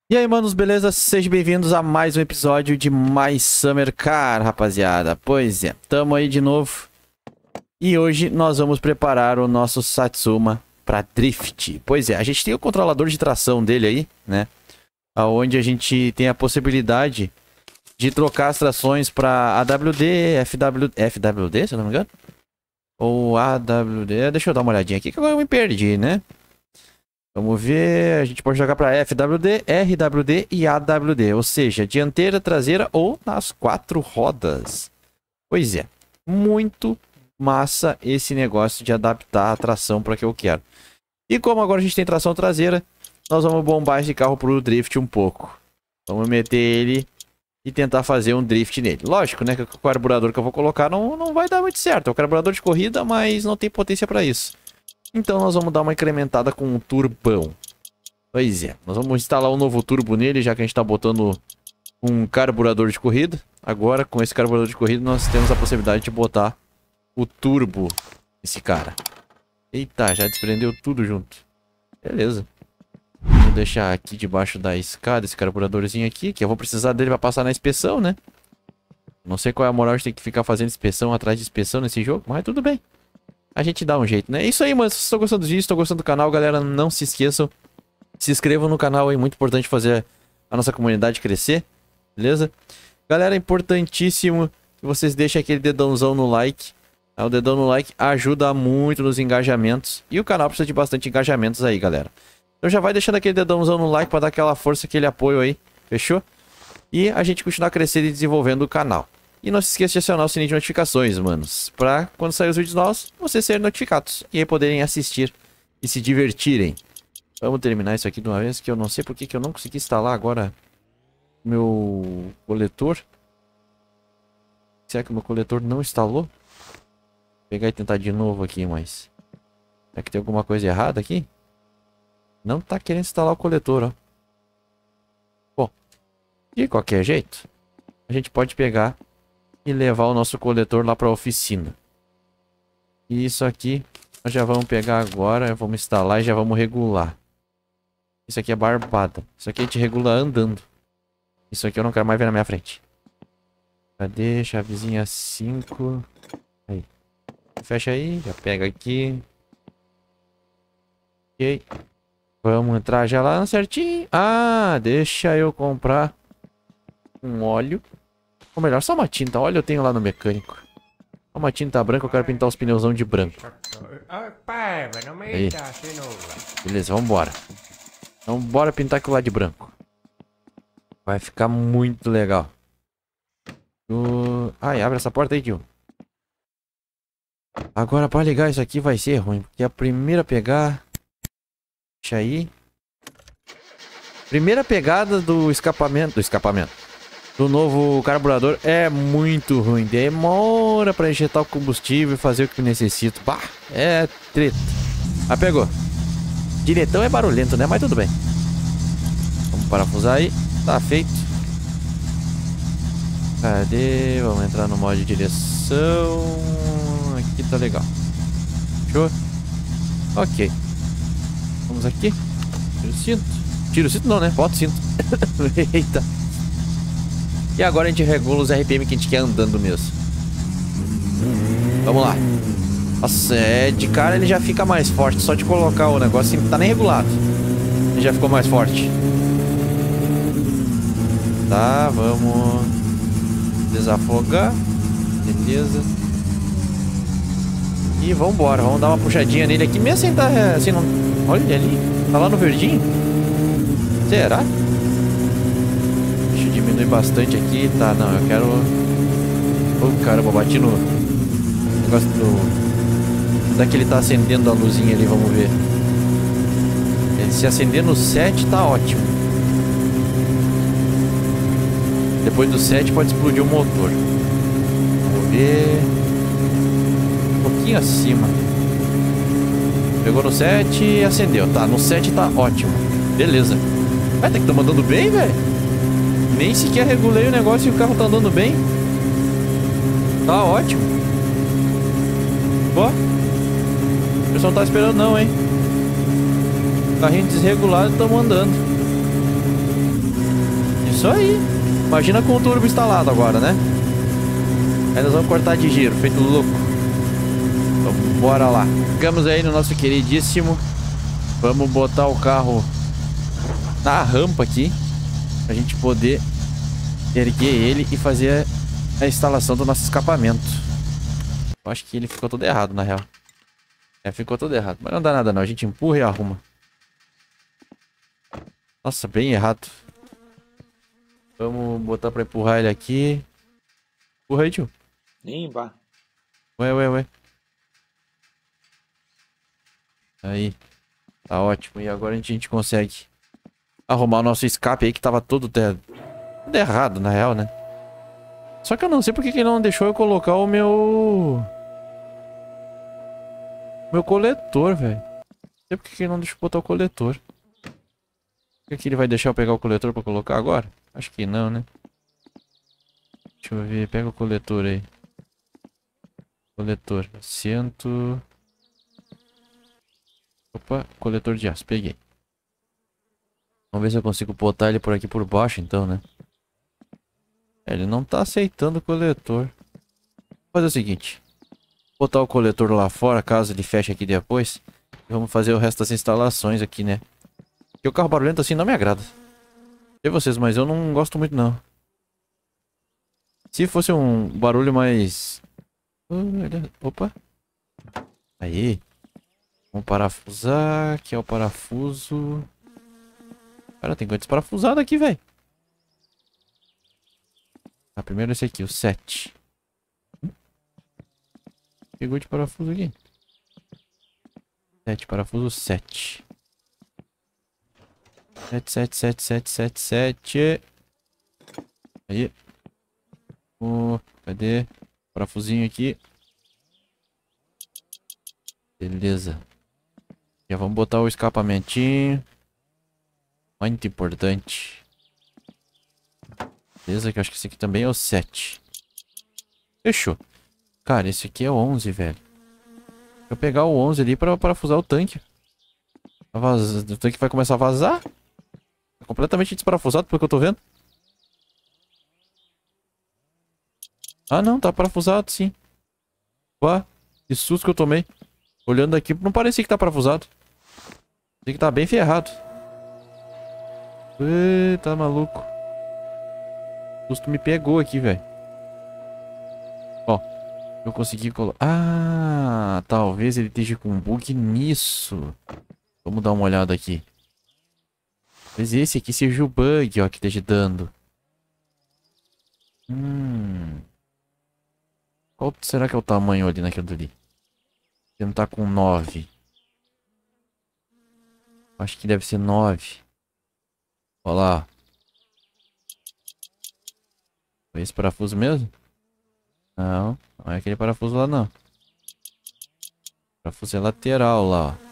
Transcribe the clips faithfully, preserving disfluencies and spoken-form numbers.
E aí, manos, beleza? Sejam bem-vindos a mais um episódio de Mais Summer Car, rapaziada. Pois é, tamo aí de novo. E hoje nós vamos preparar o nosso Satsuma para drift. Pois é, a gente tem o controlador de tração dele aí, né? Onde a gente tem a possibilidade de trocar as trações para A W D, F W D, F W D, se eu não me engano. Ou A W D, deixa eu dar uma olhadinha aqui que agora eu me perdi, né? Vamos ver, a gente pode jogar para F W D, R W D e A W D, ou seja, dianteira, traseira ou nas quatro rodas. Pois é, muito massa esse negócio de adaptar a tração para o que eu quero. E como agora a gente tem tração traseira, nós vamos bombar esse carro para o drift um pouco. Vamos meter ele e tentar fazer um drift nele. Lógico, né, que o carburador que eu vou colocar não, não vai dar muito certo. É um carburador de corrida, mas não tem potência para isso. Então nós vamos dar uma incrementada com um turbão. Pois é, nós vamos instalar um novo turbo nele, já que a gente está botando um carburador de corrida. Agora, com esse carburador de corrida, nós temos a possibilidade de botar o turbo nesse cara. Eita, já desprendeu tudo junto. Beleza. Vou deixar aqui debaixo da escada esse carburadorzinho aqui, que eu vou precisar dele para passar na inspeção, né? Não sei qual é a moral de ter que ficar fazendo inspeção atrás de inspeção nesse jogo, mas tudo bem. A gente dá um jeito, né? É isso aí, mano. Se vocês estão gostando dos vídeos, estão gostando do canal, galera, não se esqueçam. Se inscrevam no canal, é muito importante fazer a nossa comunidade crescer, beleza? Galera, é importantíssimo que vocês deixem aquele dedãozão no like. O dedão no like ajuda muito nos engajamentos. E o canal precisa de bastante engajamentos aí, galera. Então já vai deixando aquele dedãozão no like para dar aquela força, aquele apoio aí, fechou? E a gente continuar crescendo e desenvolvendo o canal. E não se esqueça de acionar o sininho de notificações, manos. Pra quando sair os vídeos novos, vocês serem notificados. E aí poderem assistir e se divertirem. Vamos terminar isso aqui de uma vez, que eu não sei porque que eu não consegui instalar agora o meu coletor. Será que o meu coletor não instalou? Vou pegar e tentar de novo aqui, mas... será que tem alguma coisa errada aqui? Não tá querendo instalar o coletor, ó. Bom, de qualquer jeito, a gente pode pegar e levar o nosso coletor lá para a oficina. E isso aqui nós já vamos pegar agora, vamos instalar e já vamos regular. Isso aqui é barbada. Isso aqui a gente regula andando. Isso aqui eu não quero mais ver na minha frente. Cadê? Chavezinha cinco. Aí. Fecha aí, já pega aqui. Ok. Vamos entrar já lá certinho. Ah, deixa eu comprar um óleo. Ou melhor, só uma tinta. Olha, eu tenho lá no mecânico. Só uma tinta branca, eu quero pintar os pneuzão de branco. Aí. Beleza, vambora. Então bora pintar aquilo lá de branco. Vai ficar muito legal. Uh... Ai, abre essa porta aí, tio. Agora pra ligar isso aqui vai ser ruim. Porque a primeira pegar... Deixa aí. Primeira pegada do escapamento... Do escapamento. Do novo carburador é muito ruim. Demora pra injetar o combustível e fazer o que necessito. Bah, é treta. Ah, pegou. Diretão é barulhento, né? Mas tudo bem. Vamos parafusar aí. Tá feito. Cadê? Vamos entrar no modo de direção. Aqui tá legal. Fechou? Ok. Vamos aqui. Tira o cinto. Tira o cinto não, né? Bota o cinto. Eita. E agora a gente regula os R P M que a gente quer andando mesmo. Vamos lá. Nossa, é, de cara ele já fica mais forte. Só de colocar o negócio assim, não tá nem regulado. Ele já ficou mais forte. Tá, vamos desafogar. Beleza. E vambora, vamos dar uma puxadinha nele aqui. Mesmo sem tá assim, não... Olha ali, tá lá no verdinho. Será? Deixa eu diminuir bastante aqui. Tá, não, eu quero... Oh, caramba, bati no negócio do... Será que ele tá acendendo a luzinha ali? Vamos ver. Ele se acender no sete tá ótimo. Depois do sete pode explodir o motor. Vamos ver. Um pouquinho acima. Pegou no sete e acendeu. Tá, no sete tá ótimo. Beleza. Vai ter que tá mandando bem, velho. Nem sequer regulei o negócio e o carro tá andando bem. Tá ótimo. Ó. O pessoal não tá esperando não, hein. Carrinho desregulado, estamos andando. Isso aí. Imagina com o turbo instalado agora, né? Aí nós vamos cortar de giro, feito louco. Então, bora lá. Chegamos aí no nosso queridíssimo. Vamos botar o carro na rampa aqui. Pra gente poder erguer ele e fazer a instalação do nosso escapamento. Eu acho que ele ficou todo errado, na real. É, ficou todo errado. Mas não dá nada não, a gente empurra e arruma. Nossa, bem errado. Vamos botar pra empurrar ele aqui. Empurra aí, tio. Nimba. Ué, ué, ué. Aí. Tá ótimo. E agora a gente, a gente consegue arrumar o nosso escape aí que tava todo, ter... todo errado, na real, né? Só que eu não sei porque que ele não deixou eu colocar o meu... Meu coletor, velho. Não sei porque que ele não deixou eu botar o coletor. Será que ele vai deixar eu pegar o coletor pra colocar agora? Acho que não, né? Deixa eu ver. Pega o coletor aí. Coletor. Assento. Opa. Coletor de aço. Peguei. Vamos ver se eu consigo botar ele por aqui por baixo, então, né? É, ele não tá aceitando o coletor. Vou fazer o seguinte. Vou botar o coletor lá fora, caso ele feche aqui depois. E vamos fazer o resto das instalações aqui, né? Porque o carro barulhento assim não me agrada. Sei vocês, mas eu não gosto muito, não. Se fosse um barulho mais... Opa. Aí. Vamos parafusar. Aqui é o parafuso. Cara, tem coisa desparafusada aqui, velho. Ah, primeiro esse aqui, o sete. Pegou de parafuso aqui. sete, parafuso sete. sete, sete, sete, sete, sete, sete. Aí. Oh, cadê? Parafusinho aqui. Beleza. Já vamos botar o escapamentinho. Muito importante. Beleza, que eu acho que esse aqui também é o sete. Fechou. Cara, esse aqui é o onze, velho. Vou pegar o onze ali pra parafusar o tanque. O tanque vai começar a vazar. Tá completamente desparafusado pelo que eu tô vendo. Ah, não, tá parafusado, sim. Ué, que susto que eu tomei. Olhando aqui, não parecia que tá parafusado. Tem que tá bem ferrado. Eita, maluco. O susto me pegou aqui, velho. Ó, eu consegui colocar... Ah, talvez ele esteja com um bug nisso. Vamos dar uma olhada aqui. Talvez esse aqui seja o bug, ó, que esteja dando. Hum... Qual será que é o tamanho ali naquilo dali? Ele não tá com nove. Acho que deve ser nove. Olha lá. Foi esse parafuso mesmo? Não, não é aquele parafuso lá não. O parafuso é lateral lá, ó.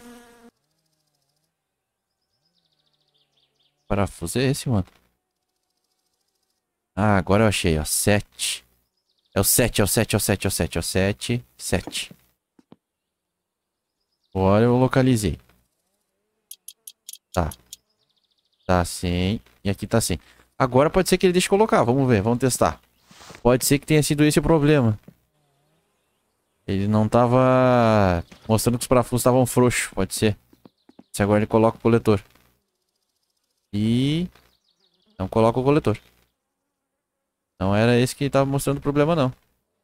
O parafuso é esse, mano. Ah, agora eu achei, ó. sete. É o sete, é o sete, é o sete, é o sete, é o sete. sete. Agora eu localizei. Tá. Tá sim. E aqui tá sim. Agora pode ser que ele deixe colocar. Vamos ver, vamos testar. Pode ser que tenha sido esse o problema. Ele não tava mostrando que os parafusos estavam frouxos. Pode ser. Se agora ele coloca o coletor. E... não coloca o coletor. Não era esse que tava mostrando o problema, não.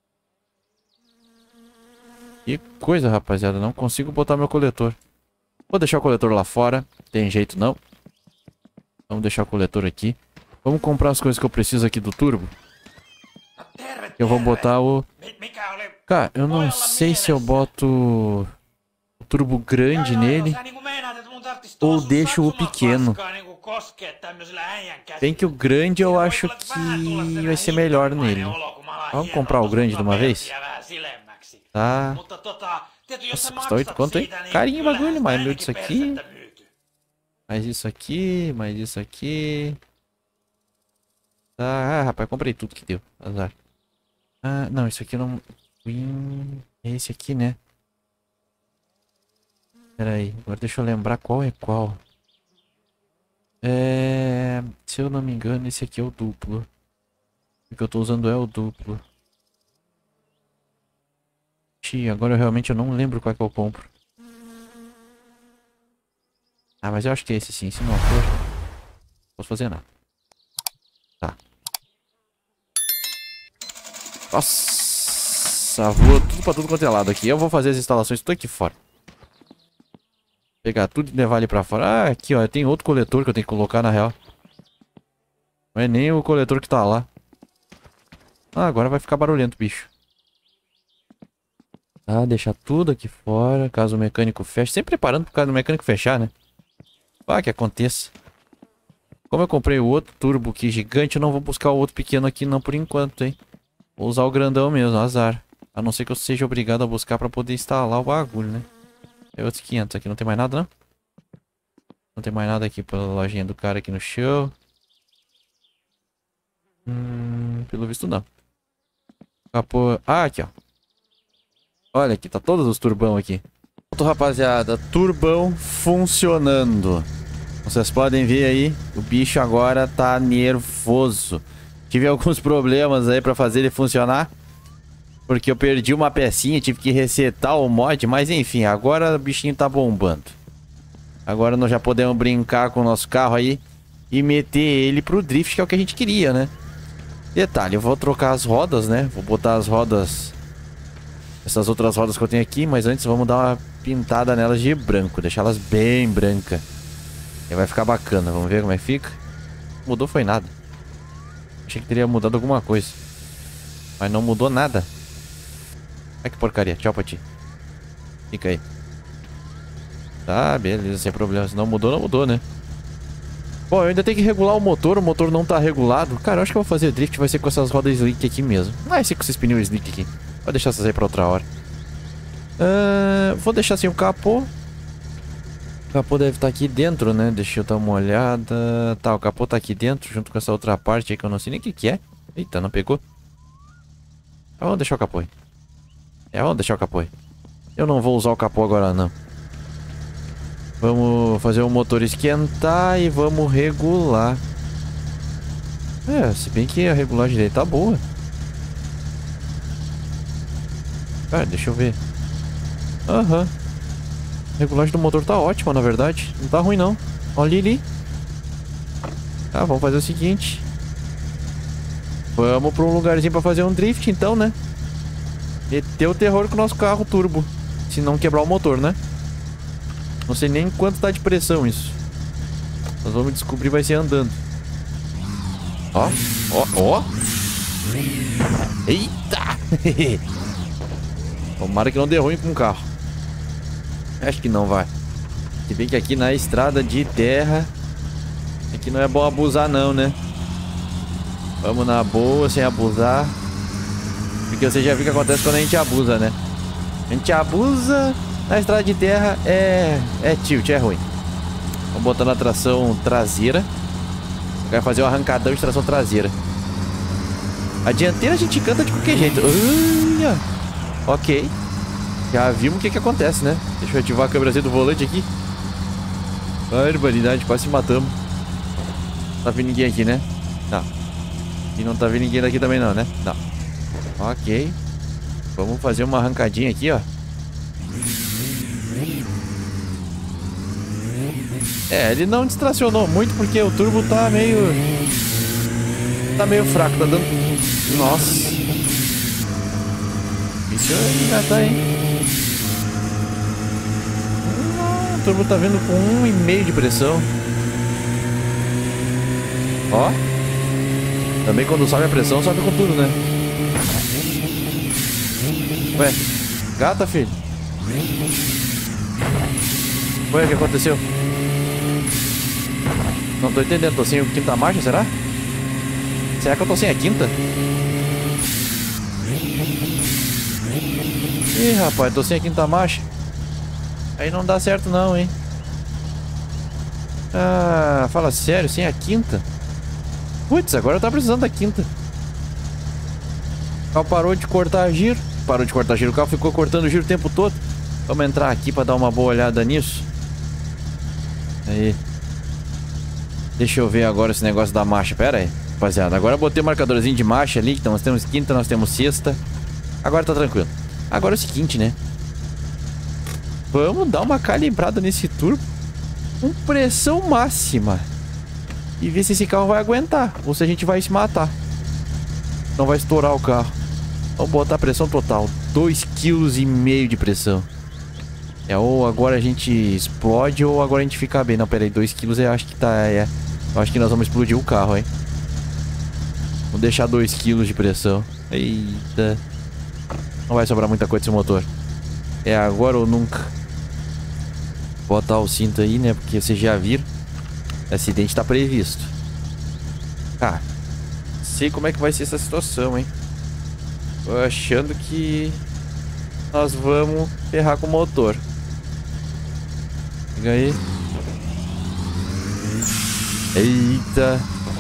Que coisa, rapaziada. Não consigo botar meu coletor. Vou deixar o coletor lá fora. Tem jeito, não. Vamos deixar o coletor aqui. Vamos comprar as coisas que eu preciso aqui do turbo. Eu vou botar o... Cara, eu não sei se eu boto o turbo grande nele ou deixo o pequeno. Bem que o grande eu acho que vai ser melhor nele. Vamos comprar o grande de uma vez? Tá. Nossa, custa oito quanto, hein? Carinho o bagulho, mas meu disso aqui. Mais isso aqui, mais isso aqui. Tá, ah, rapaz, comprei tudo que deu. Azar. Ah, não, isso aqui eu não... É esse aqui, né? Pera aí, agora deixa eu lembrar qual é qual. É... Se eu não me engano, esse aqui é o duplo. O que eu tô usando é o duplo. Ixi, agora eu realmente eu não lembro qual é que eu compro. Ah, mas eu acho que é esse sim. Se não for, não posso fazer nada. Tá. Nossa, voa tudo pra tudo quanto é lado aqui. Eu vou fazer as instalações tudo aqui fora. Pegar tudo e levar ali pra fora. Ah, aqui ó, tem outro coletor que eu tenho que colocar na real. Não é nem o coletor que tá lá. Ah, agora vai ficar barulhento, bicho. Tá, deixar tudo aqui fora, caso o mecânico feche. Sempre preparando pro caso do mecânico fechar, né? Ah, que aconteça. Como eu comprei o outro turbo aqui gigante, eu não vou buscar o outro pequeno aqui não por enquanto, hein? Vou usar o grandão mesmo, azar. A não ser que eu seja obrigado a buscar pra poder instalar o bagulho, né? É outros quinhentos aqui, não tem mais nada, não? Não tem mais nada aqui pela lojinha do cara aqui no show. Hum, pelo visto não. Capô... Ah, aqui ó. Olha aqui, tá todos os turbão aqui. Pronto, rapaziada, turbão funcionando. Vocês podem ver aí, o bicho agora tá nervoso. Tive alguns problemas aí pra fazer ele funcionar. Porque eu perdi uma pecinha, tive que resetar o mod. Mas enfim, agora o bichinho tá bombando. Agora nós já podemos brincar com o nosso carro aí e meter ele pro drift, que é o que a gente queria, né? Detalhe, eu vou trocar as rodas, né? Vou botar as rodas... Essas outras rodas que eu tenho aqui, mas antes vamos dar uma pintada nelas de branco. Deixar elas bem brancas. E vai ficar bacana, vamos ver como é que fica. Mudou foi nada. Achei que teria mudado alguma coisa. Mas não mudou nada. Ai que porcaria, tchau pra ti. Fica aí. Tá, beleza, sem problema. Se não mudou, não mudou, né? Bom, eu ainda tenho que regular o motor. O motor não tá regulado. Cara, eu acho que eu vou fazer drift, vai ser com essas rodas slick aqui mesmo. Não vai ser com esses pneus slick aqui. Vou deixar essas aí pra outra hora. Uh, vou deixar assim o capô. O capô deve estar aqui dentro, né? Deixa eu dar uma olhada. Tá, o capô tá aqui dentro, junto com essa outra parte aí que eu não sei nem o que que é. Eita, não pegou. Ah, vamos deixar o capô aí. É, vamos deixar o capô aí. Eu não vou usar o capô agora, não. Vamos fazer o motor esquentar e vamos regular. É, se bem que a regulagem dele tá boa. Cara, deixa eu ver. Aham. Uhum. A regulagem do motor tá ótima, na verdade. Não tá ruim, não. Olha ali. Tá, vamos fazer o seguinte. Vamos pra um lugarzinho pra fazer um drift, então, né? Meter o terror com o nosso carro turbo. Se não quebrar o motor, né? Não sei nem quanto tá de pressão isso. Nós vamos descobrir, vai ser andando. Ó, ó, ó. Eita! Tomara que não dê ruim com o carro. Acho que não vai. Se bem que aqui na estrada de terra, aqui não é bom abusar não, né? Vamos na boa, sem abusar. Porque você já viu o que acontece quando a gente abusa, né? A gente abusa na estrada de terra, é, é tilt, é ruim. Vamos botar na tração traseira. Vai fazer um arrancadão de tração traseira. A dianteira a gente canta de qualquer jeito. Olha! Ok. Já vimos o que que acontece, né? Deixa eu ativar a câmerazinha do volante aqui. Barbaridade, quase se matamos. Não tá vindo ninguém aqui, né? Não. E não tá vindo ninguém daqui também não, né? Não. Ok. Vamos fazer uma arrancadinha aqui, ó. É, ele não distracionou muito porque o turbo tá meio... Tá meio fraco, tá dando... Nossa. Isso já tá, hein? Ah, o turbo tá vindo com um e meio de pressão. Ó. Também quando sobe a pressão, sobe com tudo, né? Ué, gata, filho? Ué, o que aconteceu? Não tô entendendo, tô sem a quinta marcha, será? Será que eu tô sem a quinta? Ih, rapaz, tô sem a quinta marcha. Aí não dá certo não, hein? Ah, fala sério, sem a quinta? Putz, agora tá precisando da quinta. O carro parou de cortar giro. Parou de cortar giro, o carro ficou cortando giro o tempo todo. Vamos entrar aqui pra dar uma boa olhada nisso. Aí. Deixa eu ver agora esse negócio da marcha. Pera aí, rapaziada. Agora eu botei o marcadorzinho de marcha ali. Então nós temos quinta, nós temos sexta. Agora tá tranquilo. Agora é o seguinte, né? Vamos dar uma calibrada nesse turbo com pressão máxima. E ver se esse carro vai aguentar. Ou se a gente vai se matar. Não vai estourar o carro. Vamos botar a pressão total. dois vírgula cinco quilos de pressão. É, ou agora a gente explode ou agora a gente fica bem. Não, pera aí, dois quilos eu acho que tá... É, eu acho que nós vamos explodir o carro, hein. Vamos deixar dois quilos de pressão. Eita. Não vai sobrar muita coisa desse motor. É agora ou nunca. Botar o cinto aí, né? Porque vocês já viram. Acidente tá previsto. Cara, sei como é que vai ser essa situação, hein. Tô achando que nós vamos ferrar com o motor. Pega aí. Eita.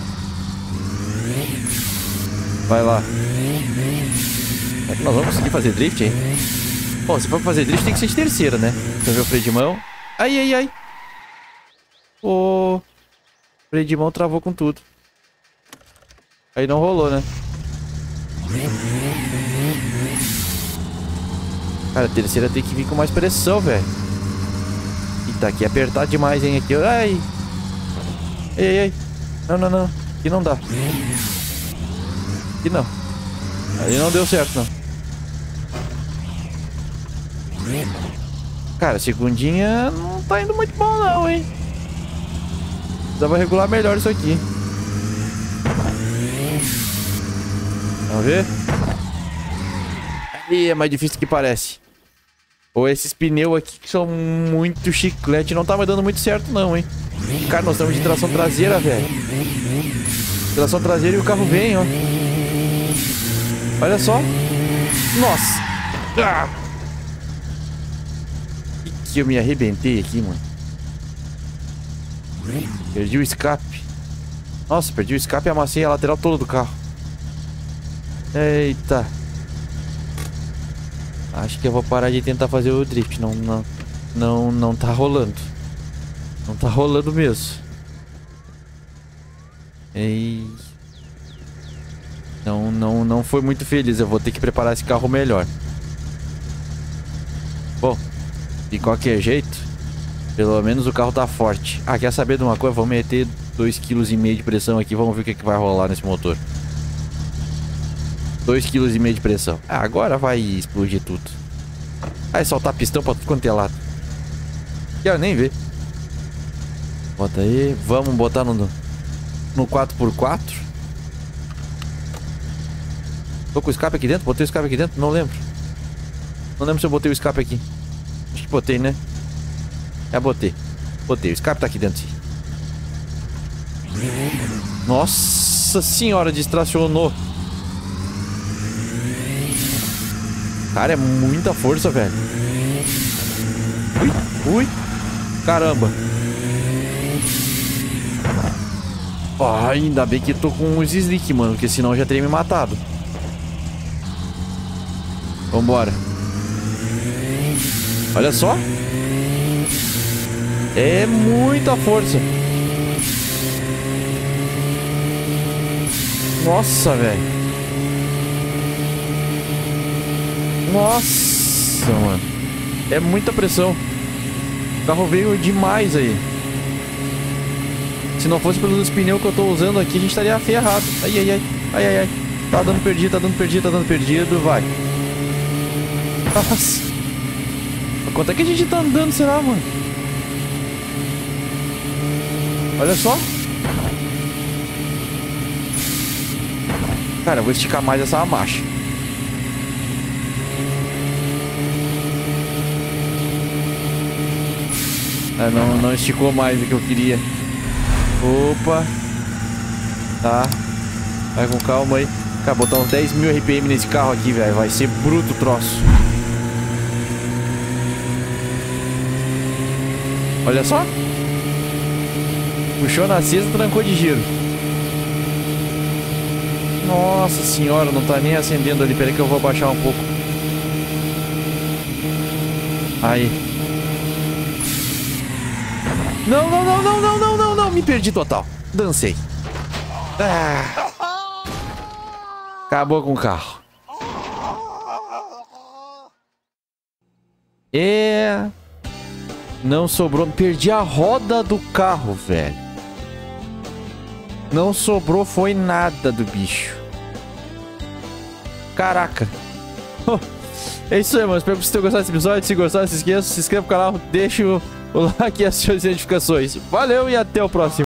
Vai lá. Será que nós vamos conseguir fazer drift, hein? Bom, se for fazer drift tem que ser de terceira, né? Deixa eu ver o freio de mão. Ai, ai, ai. Ô... O freio de mão travou com tudo. Aí não rolou, né? Cara, a terceira tem que vir com mais pressão, velho. E tá aqui apertado demais, hein? Aqui, ai. Ei, ei, ei. Não, não, não. Aqui não dá. Aqui não. Aí não deu certo, não. Cara, segundinha não tá indo muito bom, não, hein? Precisava regular melhor isso aqui. Vamos ver? Aí é mais difícil do que parece. Ou esses pneus aqui que são muito chiclete. Não tá mais dando muito certo não, hein. Cara, nós estamos de tração traseira, velho. Tração traseira e o carro vem, ó. Olha só. Nossa. Ah! Que que eu me arrebentei aqui, mano. Perdi o escape. Nossa, perdi o escape e amassei a lateral toda do carro. Eita. Acho que eu vou parar de tentar fazer o drift. Não, não, não, não tá rolando. Não tá rolando mesmo. Ei. Não, não, não foi muito feliz. Eu vou ter que preparar esse carro melhor. Bom, de qualquer jeito, pelo menos o carro tá forte. Ah, quer saber de uma coisa? Vou meter dois vírgula cinco quilos de pressão aqui. Vamos ver o que, que vai rolar nesse motor. dois vírgula cinco quilos de pressão. Ah, agora vai explodir tudo. Vai soltar pistão pra tudo quanto é lado. Quero nem ver. Bota aí. Vamos botar no, no quatro por quatro. Tô com o escape aqui dentro? Botei o escape aqui dentro? Não lembro. Não lembro se eu botei o escape aqui. Acho que botei, né? É, botei. Botei. O escape tá aqui dentro, sim. Nossa senhora, distracionou. Cara, é muita força, velho. Ui, ui. Caramba. Ah, ainda bem que eu tô com os slick, mano. Porque senão eu já teria me matado. Vambora. Olha só. É muita força. Nossa, velho. Nossa, mano. É muita pressão. O carro veio demais aí. Se não fosse pelos pneus que eu tô usando aqui, a gente estaria ferrado. Ai, ai, ai. Ai, ai, ai. Tá dando perdido, tá dando perdido, tá dando perdido. Vai. Nossa. Quanto é que a gente tá andando, será, mano? Olha só. Cara, eu vou esticar mais essa marcha. Ah, não, não esticou mais do que eu queria. Opa. Tá. Vai com calma aí. Cara, botar uns dez mil R P M nesse carro aqui, velho. Vai ser bruto o troço. Olha só. Puxou na cesta, trancou de giro. Nossa senhora, não tá nem acendendo ali. Pera aí que eu vou abaixar um pouco. Aí. Não, não, não, não, não, não, não, não. Me perdi total. Dancei. Ah. Acabou com o carro. É... Não sobrou... Perdi a roda do carro, velho. Não sobrou, foi nada do bicho. Caraca. É isso aí, mano. Espero que vocês tenham gostado desse episódio. Se gostar, não se esqueça, se inscreva no canal, deixa o like e as suas notificações. Valeu e até o próximo.